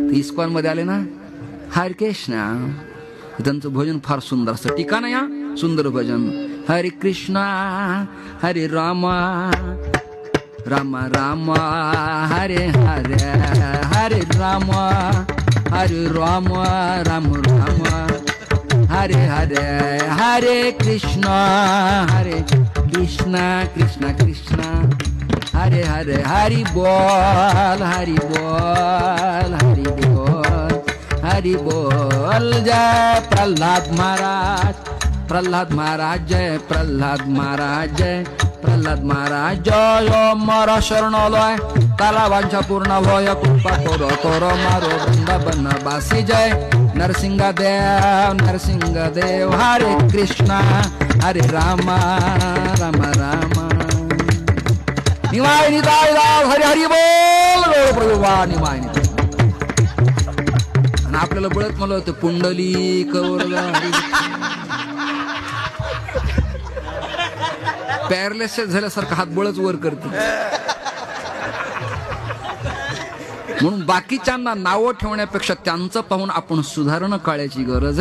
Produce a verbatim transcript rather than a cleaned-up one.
ISKCON मध्ये आले ना, हरे कृष्णा, त्यांचं भजन फार सुंदर असतं. टीका ना या सुंदर भजन. हरे कृष्णा हरे रामा रामा रामा हरे हरे, हरे रामा हरे रामा राम राम, हरे हरे, हरे कृष्णा हरे कृष्णा कृष्णा कृष्णा हरे हरे, हरि बोल हरि बोल हरि बोल हरि बोल. जय प्रल्हाद महाराज, प्रल्हाद महाराज जय, प्रल्हाद महाराज जय, प्रल्हाद महाराज जय. मारा शरणालय कालावांछा पूर्ण भय, कृपा करो करो मारो वृंदावन बासी जय. नरसिंह देव नरसिंह देव, हरे कृष्णा हरे रामा रामा रामा. निवाय निताय दास हरि हरि बोल, गौर प्रभुवा निवाय निताय. आणि आपल्याला बळत मला होतं पुंडली कवर पॅरलेसेस झाल्यासारखं हात बळच वर करते. म्हणून बाकीच्यांना नावं ठेवण्यापेक्षा त्यांचं पाहून आपण सुधारणा काढायची गरज आहे.